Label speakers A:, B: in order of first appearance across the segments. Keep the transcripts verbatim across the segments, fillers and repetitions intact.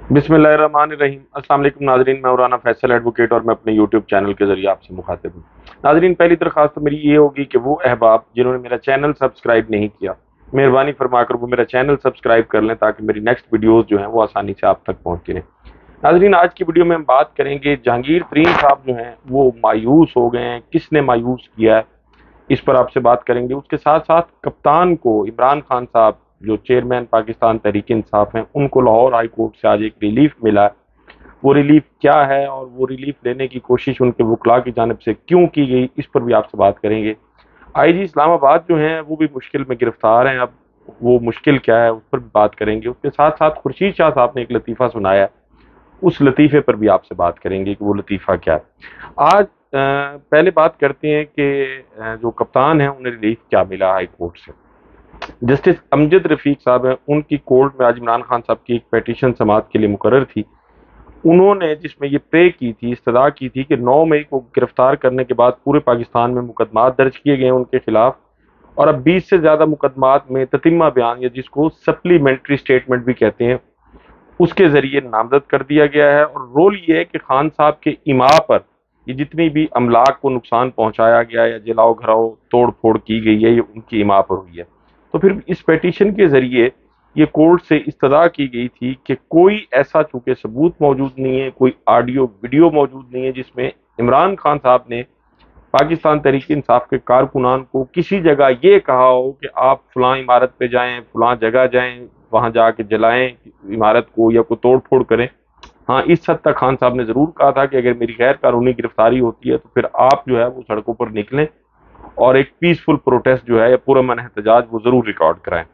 A: बिस्मिल्लाहिर्रहमानिर्रहीम। अस्सलाम वालेकुम नाजरीन, मैं उराना फैसल एडवोकेट और मैं अपने यूट्यूब चैनल के जरिए आपसे मुखातिब हूँ। नाजरीन, पहली दरख्वास्त तो मेरी ये होगी कि वो अहबाब जिन्होंने मेरा चैनल सब्सक्राइब नहीं किया, मेहरबानी फरमाकर वो मेरा चैनल सब्सक्राइब कर लें ताकि मेरी नेक्स्ट वीडियोज़ जो हैं वो आसानी से आप तक पहुँचती रहें। नाजरीन, आज की वीडियो में हम बात करेंगे जहांगीर तरीन साहब जो हैं वो मायूस हो गए हैं, किसने मायूस किया है, इस पर आपसे बात करेंगे। उसके साथ साथ कप्तान को इमरान खान साहब जो चेयरमैन पाकिस्तान तहरीक इंसाफ हैं, उनको लाहौर हाई कोर्ट से आज एक रिलीफ मिला है। वो रिलीफ क्या है और वो रिलीफ लेने की कोशिश उनके वकला की जानिब से क्यों की गई, इस पर भी आपसे बात करेंगे। आई जी इस्लामाबाद जो हैं वो भी मुश्किल में गिरफ्तार हैं, अब वो मुश्किल क्या है उस पर भी बात करेंगे। उसके साथ साथ खुर्शीद शाह साहब ने एक लतीफ़ा सुनाया है, उस लतीफ़े पर भी आपसे बात करेंगे कि वो लतीफ़ा क्या है। आज अ, पहले बात करते हैं कि अ, जो कप्तान है उन्हें रिलीफ क्या मिला हाई कोर्ट से। जस्टिस अमजद रफीक साहब हैं, उनकी कोर्ट में आज इमरान खान साहब की एक पेटिशन समाअत के लिए मुकर्रर थी। उन्होंने जिसमें ये प्रे की थी, इस्तदा की थी कि नौ मई को गिरफ्तार करने के बाद पूरे पाकिस्तान में मुकदमात दर्ज किए गए हैं उनके खिलाफ, और अब बीस से ज़्यादा मुकदमात में ततिम्मा बयान या जिसको सप्लीमेंट्री स्टेटमेंट भी कहते हैं, उसके ज़रिए नामजद कर दिया गया है। और रोल ये है कि खान साहब के इमा पर ये जितनी भी अमलाक को नुकसान पहुंचाया गया या जलाओ घराओ तोड़ फोड़ की गई है, ये उनकी इमा पर हुई है। तो फिर इस पेटिशन के ज़रिए ये कोर्ट से इस्तदा की गई थी कि कोई ऐसा चूंकि सबूत मौजूद नहीं है, कोई ऑडियो वीडियो मौजूद नहीं है जिसमें इमरान खान साहब ने पाकिस्तान तहरीक इंसाफ के कारकुनान को किसी जगह ये कहा हो कि आप फलां इमारत पे जाएं, फलां जगह जाएं, वहां जाके जलाएं इमारत को या कोई तोड़ फोड़ करें। हाँ, इस हद तक खान साहब ने जरूर कहा था कि अगर मेरी गैर कानूनी गिरफ्तारी होती है तो फिर आप जो है वो सड़कों पर निकलें और एक पीसफुल प्रोटेस्ट जो है या पुरअमन एहतजाज वो जरूर रिकॉर्ड कराएं।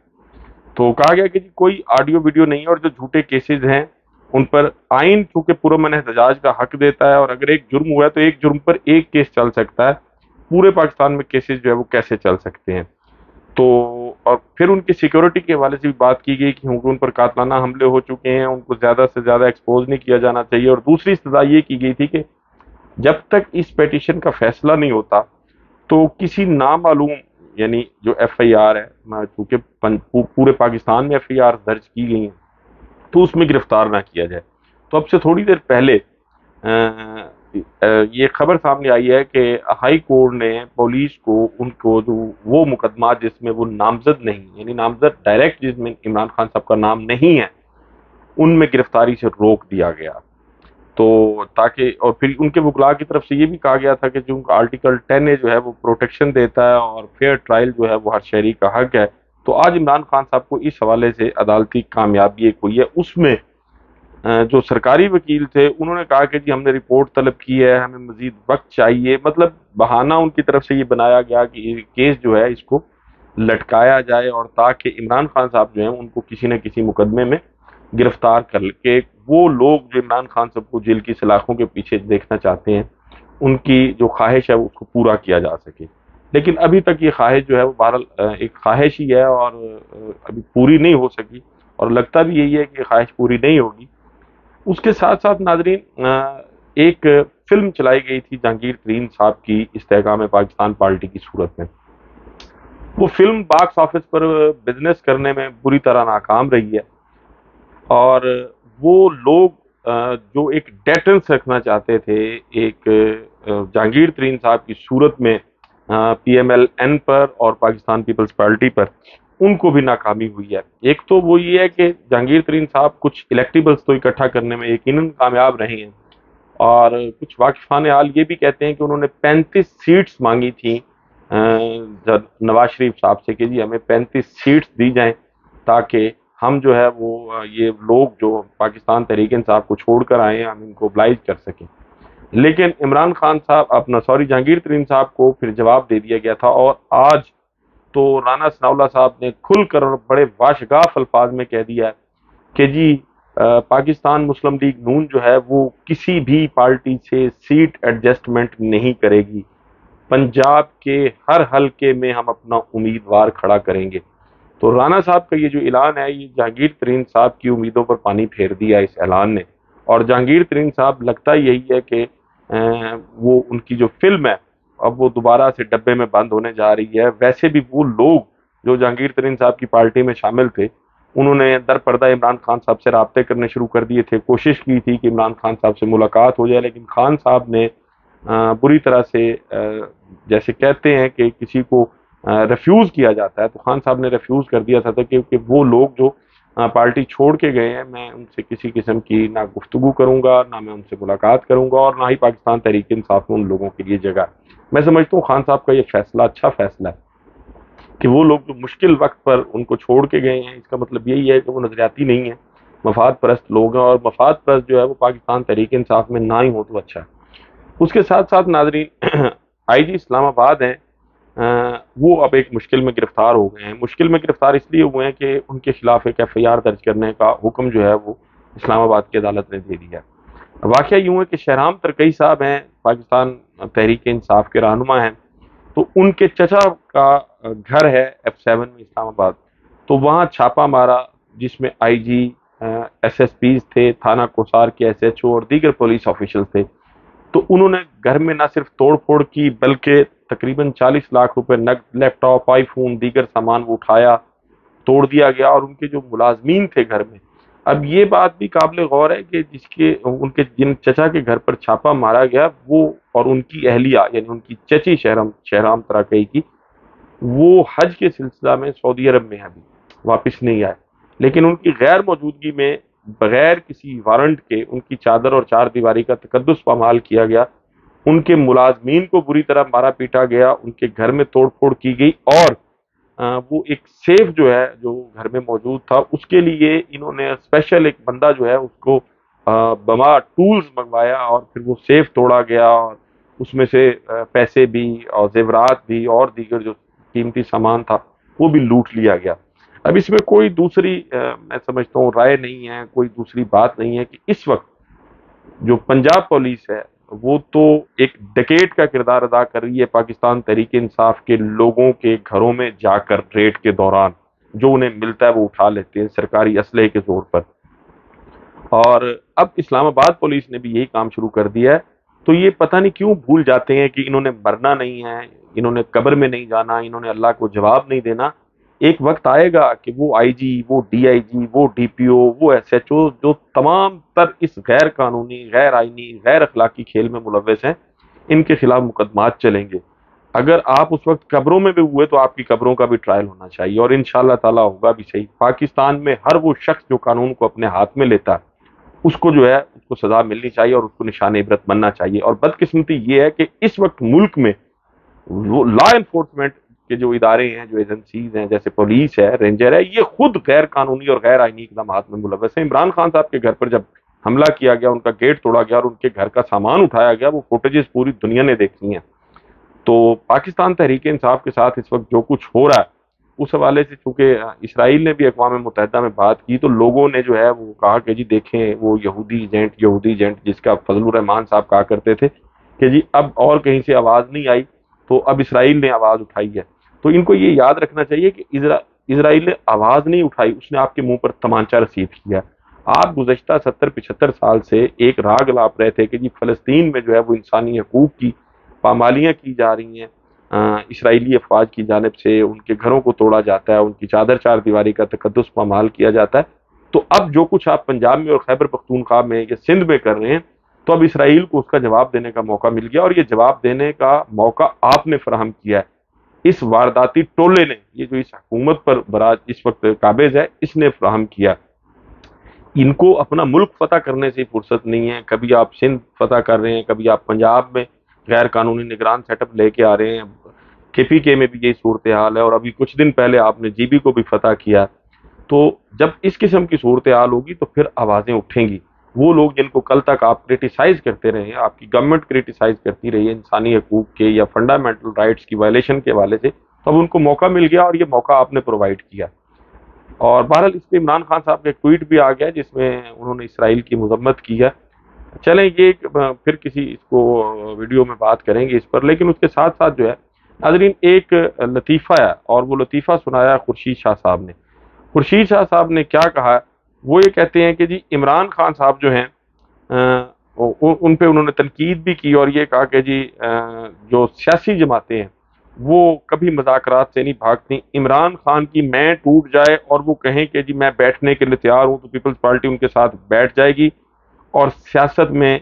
A: तो कहा गया कि जी कोई ऑडियो वीडियो नहीं है, और जो झूठे केसेस हैं उन पर आइन चूंकि पुरअमन एहतजाज का हक देता है, और अगर एक जुर्म हुआ है तो एक जुर्म पर एक केस चल सकता है, पूरे पाकिस्तान में केसेस जो है वो कैसे चल सकते हैं। तो और फिर उनकी सिक्योरिटी के हवाले से भी बात की गई कि उन पर कातलाना हमले हो चुके हैं, उनको ज़्यादा से ज़्यादा एक्सपोज नहीं किया जाना चाहिए। और दूसरी सजा ये की गई थी कि जब तक इस पेटिशन का फैसला नहीं होता तो किसी नामालूम, यानी जो एफ आई आर है, चूंकि पूरे पाकिस्तान में एफ आई आर दर्ज की गई हैं, तो उसमें गिरफ्तार ना किया जाए। तो अब से थोड़ी देर पहले अ, ये खबर सामने आई है कि हाई कोर्ट ने पुलिस को उनको जो वो मुकदमा जिसमें वो नामजद नहीं, यानी नामजद डायरेक्ट जिसमें इमरान खान साहब का नाम नहीं है, उनमें गिरफ्तारी से रोक दिया गया। तो ताकि, और फिर उनके वकला की तरफ से ये भी कहा गया था कि जो आर्टिकल टेन ए जो है वो प्रोटेक्शन देता है और फेयर ट्रायल जो है वो हर शहरी का हक है। तो आज इमरान खान साहब को इस हवाले से अदालती कामयाबी एक हुई है। उसमें जो सरकारी वकील थे उन्होंने कहा कि जी हमने रिपोर्ट तलब की है, हमें मजीद वक्त चाहिए। मतलब बहाना उनकी तरफ से ये बनाया गया कि ये केस जो है इसको लटकाया जाए, और ताकि इमरान खान साहब जो हैं उनको किसी न किसी मुकदमे में गिरफ्तार करके वो लोग जो इमरान खान साहब को जेल की सलाखों के पीछे देखना चाहते हैं, उनकी जो ख्वाहिश है उसको पूरा किया जा सके। लेकिन अभी तक ये ख्वाहिश जो है वो बहरहाल एक ख्वाहिश ही है और अभी पूरी नहीं हो सकी, और लगता भी यही है कि ख्वाहिश पूरी नहीं होगी। उसके साथ साथ नाजरीन, एक फिल्म चलाई गई थी जहांगीर तरीन साहब की इस्तेहकाम पाकिस्तान पार्टी की सूरत में। वो फिल्म बॉक्स ऑफिस पर बिजनेस करने में बुरी तरह नाकाम रही है, और वो लोग जो एक डेटेंस रखना चाहते थे एक जहांगीर तरीन साहब की सूरत में पी एम एल एन पर और पाकिस्तान पीपल्स पार्टी पर, उनको भी नाकामी हुई है। एक तो वो ये है कि जहांगीर तरीन साहब कुछ इलेक्टिबल्स तो इकट्ठा करने में यकीनन कामयाब रहे हैं, और कुछ वाकिफान हाल ये भी कहते हैं कि उन्होंने पैंतीस सीट्स मांगी थी नवाज शरीफ साहब से कि जी हमें पैंतीस सीट्स दी जाएं ताकि हम जो है वो ये लोग जो पाकिस्तान तहरीक इंसाफ को छोड़कर आए हैं हम इनको oblige कर सकें। लेकिन इमरान खान साहब अपना सॉरी जहांगीर तरीन साहब को फिर जवाब दे दिया गया था, और आज तो राना सनाउल्लाह साहब ने खुलकर और बड़े वाशगाफ अल्फाज में कह दिया कि जी पाकिस्तान मुस्लिम लीग नून जो है वो किसी भी पार्टी से सीट एडजस्टमेंट नहीं करेगी, पंजाब के हर हलके में हम अपना उम्मीदवार खड़ा करेंगे। तो राना साहब का ये जो ऐलान है ये जहांगीर तरीन साहब की उम्मीदों पर पानी फेर दिया इस ऐलान ने, और जहांगीर तरीन साहब लगता यही है कि वो उनकी जो फिल्म है अब वो दोबारा से डब्बे में बंद होने जा रही है। वैसे भी वो लोग जो जहांगीर तरीन साहब की पार्टी में शामिल थे انہوں نے در پردہ عمران خان صاحب سے رابطے کرنے شروع کر دیے تھے، کوشش کی تھی کہ عمران خان صاحب سے ملاقات ہو جائے، لیکن خان صاحب نے بری طرح سے، جیسے کہتے ہیں کہ کسی کو ریفیوز کیا جاتا ہے، تو خان صاحب نے ریفیوز کر دیا تھا کہ وہ لوگ جو پارٹی چھوڑ کے گئے ہیں، میں ان سے کسی قسم کی نہ گفتگو کروں گا، نہ میں ان سے ملاقات کروں گا، اور نہ ہی پاکستان تحریک انصاف میں ان لوگوں کے لیے جگہ ہے۔ میں سمجھتا ہوں خان صاحب کا یہ فیصلہ اچھا فیصلہ ہے کہ وہ لوگ جو مشکل وقت پر ان کو چھوڑ کے گئے ہیں، اس کا مطلب یہی ہے کہ وہ نظریاتی نہیں ہیں، مفاد پرست لوگ ہیں، اور مفاد پرست جو ہے وہ پاکستان تحریک انصاف میں نہ ہی ہو تو اچھا ہے۔ اس کے ساتھ ساتھ ناظرین، آئی جی اسلام آباد ہیں، وہ اب ایک مشکل میں گرفتار ہو گئے ہیں۔ مشکل میں گرفتار اس لیے ہوئے ہیں کہ ان کے خلاف ایک ایف آئی آر درج کرنے کا حکم جو ہے وہ اسلام آباد کی عدالت نے دے دیا۔ واقعہ یوں ہے کہ شہرام ترکئی صاحب ہیں، پاکستان تحریک انصاف کے رہنما ہیں، تو ان کے چچا کا گھر ہے ایف سیون میں اسلام آباد، تو وہاں چھاپا مارا جس میں آئی جی، ایس ایس پیز تھے، تھانہ کوسار کے ایس ایچ او اور دیگر پولیس آفیشل تھے۔ تو انہوں نے گھر میں نہ صرف توڑ پھوڑ کی بلکہ تقریباً چالیس لاکھ روپے نقد، لیپ ٹاپ، آئی فون، دیگر سامان وہ اٹھایا، توڑ دیا گیا، اور ان کے جو ملازمین تھے گھر میں، اب یہ بات بھی قابل غور ہے کہ جس کے ان کے جن چچا کے گھر پر چھاپا مارا گیا وہ اور ان کی اہلیہ یعنی ان کی چچی شہرام شہرام ترکئی کی، وہ حج کے سلسلہ میں سعودی عرب میں ابھی واپس نہیں آئے، لیکن ان کی غیر موجودگی میں بغیر کسی وارنٹ کے ان کی چادر اور چار دیواری کا تقدس پامال کیا گیا، ان کے ملازمین کو بری طرح مارا پیٹا گیا، ان کے گھر میں توڑ پھوڑ کی گئی، اور وہ ایک سیف جو ہے جو گھر میں موجود تھا اس کے لیے انہوں نے اسپیشل ایک بندہ جو ہے اس کو بما ٹولز منگوایا، اور پھر وہ سیف توڑا گیا، اور اس میں سے پیسے بھی اور زیورات بھی اور دیگر جو قیمتی سامان تھا وہ بھی لوٹ لیا گیا۔ اب اس میں کوئی دوسری میں سمجھتا ہوں رائے نہیں ہے، کوئی دوسری بات نہیں ہے کہ اس وقت جو پنجاب پولیس ہے وہ تو ایک ڈکیٹ کا کردار ادا کر رہی ہے پاکستان تحریک انصاف کے لوگوں کے گھروں میں جا کر ریڈ کے دوران، جو انہیں ملتا ہے وہ اٹھا لیتے ہیں سرکاری اسلحے کے زور پر، اور اب اسلام آباد پولیس نے بھی یہی کام شروع کر دیا ہے۔ تو یہ پتہ نہیں کیوں بھول جاتے ہیں کہ انہوں نے مرنا نہیں ہے، انہوں نے قبر میں نہیں جانا، انہوں نے اللہ کو جواب نہیں دینا۔ ایک وقت آئے گا کہ وہ آئی جی، وہ ڈی آئی جی، وہ ڈی پی او، وہ ایس ایچ او جو تمام تر اس غیر قانونی، غیر آئینی، غیر اخلاقی کھیل میں ملوث ہیں، ان کے خلاف مقدمات چلیں گے۔ اگر آپ اس وقت قبروں میں بھی ہوئے تو آپ کی قبروں کا بھی ٹرائل ہونا چاہیے، اور انشاءاللہ تعالیٰ ہوگا بھی صحیح۔ پاکستان میں ہر وہ شخص جو قانون کو اپنے ہاتھ میں لیتا ہے اس کو جو ہے اس کو سزا ملنی چاہیے اور اس کو نشان عبرت بننا چاہیے۔ اور بدقسمتی یہ ہے کہ اس وقت ملک میں وہ لا انفورسمنٹ کے جو ادارے ہیں، جو ایجنسیز ہیں، جیسے پولیس ہے، رینجر ہے، یہ خود غیر قانونی اور غیر آئینی اقدامات میں ملوث ہیں۔ عمران خان صاحب کے گھر پر جب حملہ کیا گیا، ان کا گیٹ توڑا گیا اور ان کے گھر کا سامان اٹھایا گیا، وہ فوٹیجز پوری دنیا نے دیکھی ہیں۔ تو پاکستان تحریک انصاف کے ساتھ اس وقت جو کچھ ہو رہا ہے اس حوالے سے، چونکہ اسرائیل نے بھی اقوام متحدہ میں بات کی، تو لوگوں نے جو ہے وہ کہا کہ جی دیکھیں وہ یہودی ایجنٹ یہودی ایجنٹ جس کا فضل الرحمان صاحب کہا کرتے تھے کہ جی اب اور کہیں سے آواز نہیں آئی تو اب اسرائیل نے آواز اٹھائی ہے۔ تو ان کو یہ یاد رکھنا چاہیے کہ اسرائیل نے آواز نہیں اٹھائی، اس نے آپ کے منہ پر تمانچہ رسید کیا۔ آپ گزشتہ ستر پچہتر سال سے ایک راگ لاپ رہے تھے کہ جی فلسطین میں جو ہے وہ انسانی حقوق کی پامالیاں کی جا رہی ہیں، اسرائیلی افواج کی جانب سے ان کے گھروں کو توڑا جاتا ہے، ان کی چادر چار دیواری کا تقدس پامال کیا جاتا ہے۔ تو اب جو کچھ آپ پنجاب میں اور خیبر پختونخوا میں یا سندھ میں کر رہے ہیں، تو اب اسرائیل کو اس کا جواب دینے کا موقع مل گیا، اور یہ جواب دینے کا موقع آپ نے فراہم کیا ہے، اس وارداتی ٹولے نے، یہ جو اس حکومت پر برات اس وقت قابض ہے، اس نے فراہم کیا۔ ان کو اپنا ملک فتح کرنے سے فرصت نہیں ہے، کبھی آپ سندھ فتح کر رہے ہیں، کبھی آپ پنجاب میں غیر قانونی نگران سیٹ اپ لے کے آ رہے ہیں، کے پی کے میں بھی یہی صورتحال ہے، اور ابھی کچھ دن پہلے آپ نے جی بی کو بھی فتح کیا۔ تو جب اس قسم کی صورتحال ہوگی تو پھر آوازیں اٹھیں گی۔ وہ لوگ جن کو کل تک آپ کرٹیسائز کرتے رہے ہیں، آپ کی گورنمنٹ کرٹیسائز کرتی رہی ہے انسانی حقوق کے یا فنڈامنٹل رائٹس کی وائلیشن کے حوالے سے، تو اب ان کو موقع مل گیا، اور یہ موقع آپ نے پرووائڈ کیا۔ اور بہرحال اس پہ عمران خان صاحب کا ایک ٹویٹ بھی آ گیا جس میں انہوں نے اسرائیل کی مذمت کی ہے۔ چلیں یہ پھر کسی اس کو ویڈیو میں بات کریں گے اس پر، لیکن اس کے ساتھ ساتھ جو ہے ناظرین ایک لطیفہ ہے، اور وہ لطیفہ سنایا خورشید شاہ صاحب نے۔ خورشید شاہ صاحب نے کیا کہا، وہ یہ کہتے ہیں کہ جی عمران خان صاحب جو ہیں ان پہ انہوں نے تنقید بھی کی، اور یہ کہا کہ جی جو سیاسی جماعتیں ہیں وہ کبھی مذاکرات سے نہیں بھاگتی۔ عمران خان کی میں ٹوٹ جائے اور وہ کہیں کہ جی میں بیٹھنے کے لیے تیار ہوں، تو پیپلز پارٹی ان کے ساتھ بیٹھ جائے گی اور سیاست میں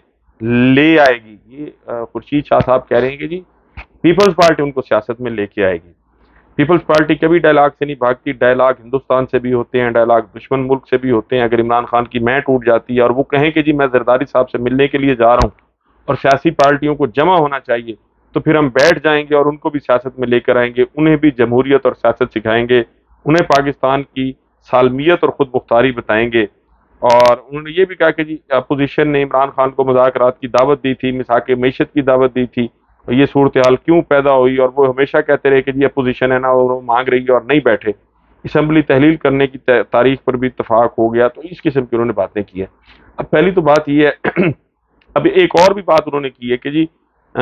A: لے آئے گی۔ یہ خورشید شاہ صاحب کہہ رہے ہیں کہ جی پیپلز پارٹی ان کو سیاست میں لے کے آئے گی۔ پیپلز پارٹی کبھی ڈائلاگ سے نہیں بھاگتی، ڈائلاگ ہندوستان سے بھی ہوتے ہیں، ڈائلاگ دشمن ملک سے بھی ہوتے ہیں۔ اگر عمران خان کی میں ٹوٹ جاتی ہے اور وہ کہیں کہ جی میں زرداری صاحب سے ملنے کے لیے جا رہا ہوں اور سیاسی پارٹیوں کو جمع ہونا چاہیے، تو پھر ہم بیٹھ جائیں گے اور ان کو بھی سیاست میں لے کر آئیں گے، انہیں بھی جمہوریت اور سیاست سکھائیں گے، انہیں پاکستان کی سالمیت اور خود مختاری بتائیں گے۔ اور انہوں نے یہ بھی کہا کہ جی اپوزیشن نے عمران خان کو مذاکرات کی دعوت دی تھی، مساک معیشت کی دعوت دی تھی، اور یہ صورتحال کیوں پیدا ہوئی، اور وہ ہمیشہ کہتے رہے کہ جی اپوزیشن ہے نا، وہ مانگ رہی ہے اور نہیں بیٹھے۔ اسمبلی تحلیل کرنے کی تاریخ پر بھی اتفاق ہو گیا، تو اس قسم کی انہوں نے باتیں کی ہیں۔ اب پہلی تو بات یہ ہے، اب ایک اور بھی بات انہوں نے کی ہے کہ جی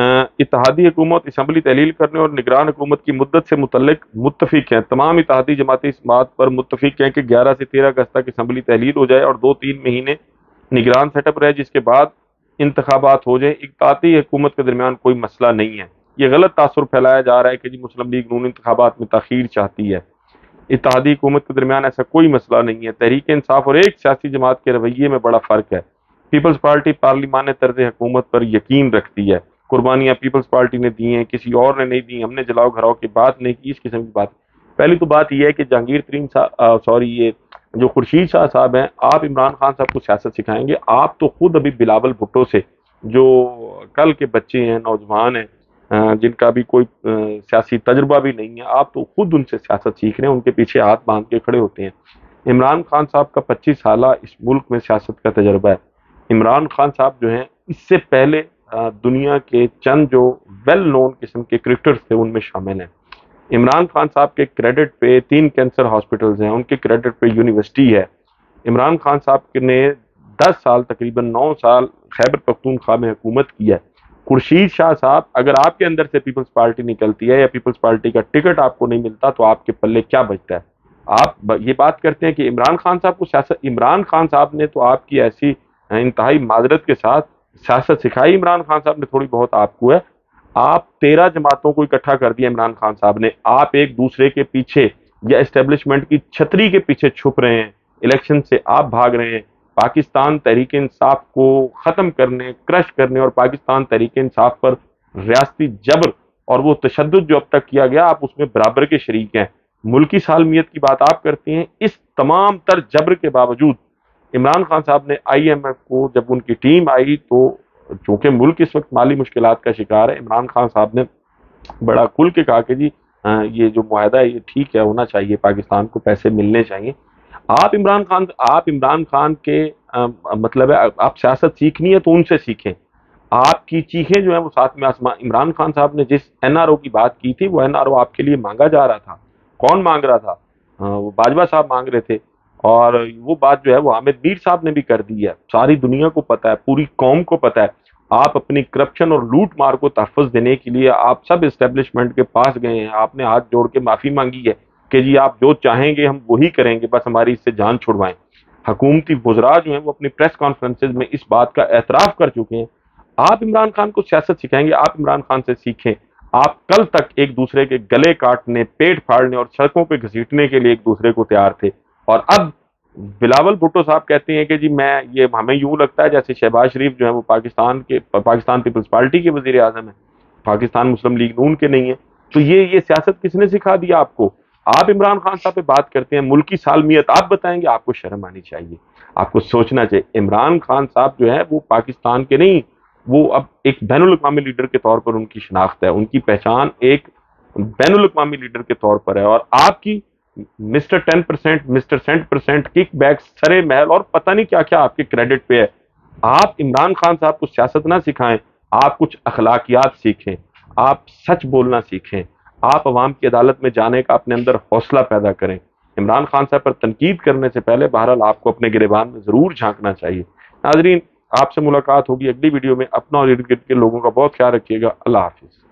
A: اتحادی حکومت اسمبلی تحلیل کرنے اور نگران حکومت کی مدت سے متعلق متفق ہیں، تمام اتحادی جماعتیں اس بات پر متفق ہیں کہ گیارہ سے تیرہ اگست تک اسمبلی تحلیل ہو جائے اور دو تین مہینے نگران سیٹ اپ رہے، جس کے بعد انتخابات ہو جائیں۔ اتحادی حکومت کے درمیان کوئی مسئلہ نہیں ہے۔ یہ غلط تاثر پھیلایا جا رہا ہے کہ جی مسلم لیگ نون انتخابات میں تاخیر چاہتی ہے۔ اتحادی حکومت کے درمیان ایسا کوئی مسئلہ نہیں ہے۔ تحریک انصاف اور ایک سیاسی جماعت کے رویے میں بڑا فرق ہے۔ پیپلز پارٹی پارلیمان طرز حکومت پر یقین رکھتی ہے، قربانیاں پیپلز پارٹی نے دی ہیں، کسی اور نے نہیں دی، ہم نے جلاؤ گھراؤ کی بات نہیں کی، اس قسم کی بات۔ پہلی تو بات یہ ہے کہ جہانگیر ترین صاحب سوری یہ جو خورشید شاہ صاحب ہیں، آپ عمران خان صاحب کو سیاست سکھائیں گے؟ آپ تو خود ابھی بلاول بھٹو سے، جو کل کے بچے ہیں، نوجوان ہیں، جن کا بھی کوئی سیاسی تجربہ بھی نہیں ہے، آپ تو خود ان سے سیاست سیکھ رہے ہیں، ان کے پیچھے ہاتھ باندھ کے کھڑے ہوتے ہیں۔ عمران خان صاحب کا پچیس سالہ اس ملک میں سیاست کا تجربہ ہے۔ عمران خان صاحب جو ہیں اس سے پہلے دنیا کے چند جو ویل نون قسم کے کرکٹرز تھے ان میں شامل ہیں۔ عمران خان صاحب کے کریڈٹ پہ تین کینسر ہاسپٹلز ہیں، ان کے کریڈٹ پہ یونیورسٹی ہے۔ عمران خان صاحب نے دس سال تقریباً نو سال خیبر پختونخوا میں حکومت کی ہے۔ خورشید شاہ صاحب، اگر آپ کے اندر سے پیپلز پارٹی نکلتی ہے یا پیپلز پارٹی کا ٹکٹ آپ کو نہیں ملتا تو آپ کے پلے کیا بچتا ہے؟ آپ یہ بات کرتے ہیں کہ عمران خان صاحب کو سیاست، عمران خان صاحب نے تو آپ کی ایسی انتہائی معذرت کے ساتھ سیاست سکھائی، عمران خان صاحب نے تھوڑی بہت آپ کو ہے۔ آپ تیرہ جماعتوں کو اکٹھا کر دیا عمران خان صاحب نے، آپ ایک دوسرے کے پیچھے یا اسٹیبلشمنٹ کی چھتری کے پیچھے چھپ رہے ہیں، الیکشن سے آپ بھاگ رہے ہیں۔ پاکستان تحریک انصاف کو ختم کرنے، کرش کرنے اور پاکستان تحریک انصاف پر ریاستی جبر اور وہ تشدد جو اب تک کیا گیا، آپ اس میں برابر کے شریک ہیں۔ ملکی سالمیت کی بات آپ کرتے ہیں، اس تمام تر جبر کے باوجود عمران خان صاحب نے آئی ایم ایف کو، جب ان کی ٹیم آئی تو چونکہ ملک اس وقت مالی مشکلات کا شکار ہے، عمران خان صاحب نے بڑا کھل کے کہا کہ جی یہ جو معاہدہ ہے یہ ٹھیک ہے، ہونا چاہیے، پاکستان کو پیسے ملنے چاہیے۔ آپ عمران خان آپ عمران خان کے مطلب ہے آپ سیاست سیکھنی ہے تو ان سے سیکھیں۔ آپ کی چیخیں جو ہیں وہ ساتھ میں آسمان۔ عمران خان صاحب نے جس این آر او کی بات کی تھی، وہ این آر او آپ کے لیے مانگا جا رہا تھا۔ کون مانگ رہا تھا؟ وہ باجوہ صاحب مانگ رہے تھے، اور وہ بات جو ہے وہ حامد میر صاحب نے بھی کر دی ہے۔ ساری دنیا کو پتہ ہے، پوری قوم کو پتہ ہے، آپ اپنی کرپشن اور لوٹ مار کو تحفظ دینے کے لیے آپ سب اسٹیبلشمنٹ کے پاس گئے ہیں، آپ نے ہاتھ جوڑ کے معافی مانگی ہے کہ جی آپ جو چاہیں گے ہم وہی کریں گے، بس ہماری اس سے جان چھڑوائیں۔ حکومتی وزراء جو ہیں وہ اپنی پریس کانفرنسز میں اس بات کا اعتراف کر چکے ہیں۔ آپ عمران خان کو سیاست سکھائیں گے؟ آپ عمران خان سے سیکھیں۔ آپ کل تک ایک دوسرے کے گلے کاٹنے، پیٹ پھاڑنے اور سڑکوں پہ گھسیٹنے کے لیے ایک دوسرے کو تیار تھے، اور اب بلاول بھٹو صاحب کہتے ہیں کہ جی میں یہ ہمیں یوں لگتا ہے جیسے شہباز شریف جو ہے وہ پاکستان کے پاکستان پیپلز پارٹی کے وزیر اعظم ہیں، پاکستان مسلم لیگ نون کے نہیں ہیں۔ تو یہ یہ سیاست کس نے سکھا دیا آپ کو؟ آپ عمران خان صاحب پہ بات کرتے ہیں، ملکی سالمیت آپ بتائیں گے؟ آپ کو شرم آنی چاہیے، آپ کو سوچنا چاہیے۔ عمران خان صاحب جو ہے وہ پاکستان کے نہیں، وہ اب ایک بین الاقوامی لیڈر کے طور پر ان کی شناخت ہے، ان کی پہچان ایک بین الاقوامی لیڈر کے طور پر ہے، اور آپ کی mister ten percent mister cent percent kickback, Surrey Mahal اور پتہ نہیں کیا کیا آپ کے کریڈٹ پہ ہے۔ آپ عمران خان صاحب کو سیاست نہ سکھائیں، آپ کچھ اخلاقیات سیکھیں، آپ سچ بولنا سیکھیں، آپ عوام کی عدالت میں جانے کا اپنے اندر حوصلہ پیدا کریں۔ عمران خان صاحب پر تنقید کرنے سے پہلے بہرحال آپ کو اپنے گریبان میں ضرور جھانکنا چاہیے۔ ناظرین، آپ سے ملاقات ہوگی اگلی ویڈیو میں۔ اپنا اور ارد گرد کے لوگوں کا بہت خیال رکھیے گا۔ اللہ حافظ۔